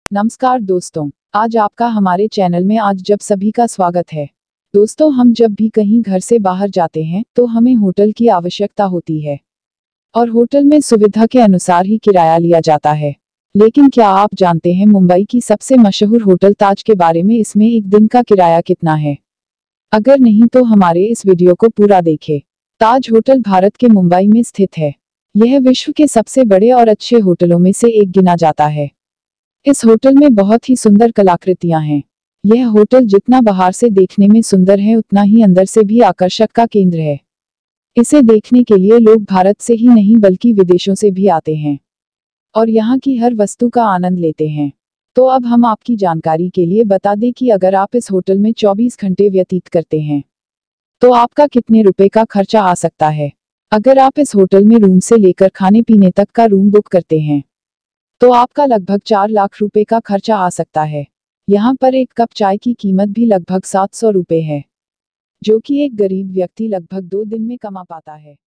नमस्कार दोस्तों, आज आपका हमारे चैनल में आज जब सभी का स्वागत है। दोस्तों, हम जब भी कहीं घर से बाहर जाते हैं तो हमें होटल की आवश्यकता होती है और होटल में सुविधा के अनुसार ही किराया लिया जाता है। लेकिन क्या आप जानते हैं मुंबई की सबसे मशहूर होटल ताज के बारे में? इसमें एक दिन का किराया कितना है? अगर नहीं तो हमारे इस वीडियो को पूरा देखें। ताज होटल भारत के मुंबई में स्थित है। यह विश्व के सबसे बड़े और अच्छे होटलों में से एक गिना जाता है। इस होटल में बहुत ही सुंदर कलाकृतियां हैं। यह होटल जितना बाहर से देखने में सुंदर है उतना ही अंदर से भी आकर्षक का केंद्र है। इसे देखने के लिए लोग भारत से ही नहीं बल्कि विदेशों से भी आते हैं और यहाँ की हर वस्तु का आनंद लेते हैं। तो अब हम आपकी जानकारी के लिए बता दें कि अगर आप इस होटल में 24 घंटे व्यतीत करते हैं तो आपका कितने रुपए का खर्चा आ सकता है। अगर आप इस होटल में रूम से लेकर खाने पीने तक का रूम बुक करते हैं तो आपका लगभग 4 लाख रुपए का खर्चा आ सकता है। यहाँ पर एक कप चाय की कीमत भी लगभग 700 रुपए है, जो कि एक गरीब व्यक्ति लगभग 2 दिन में कमा पाता है।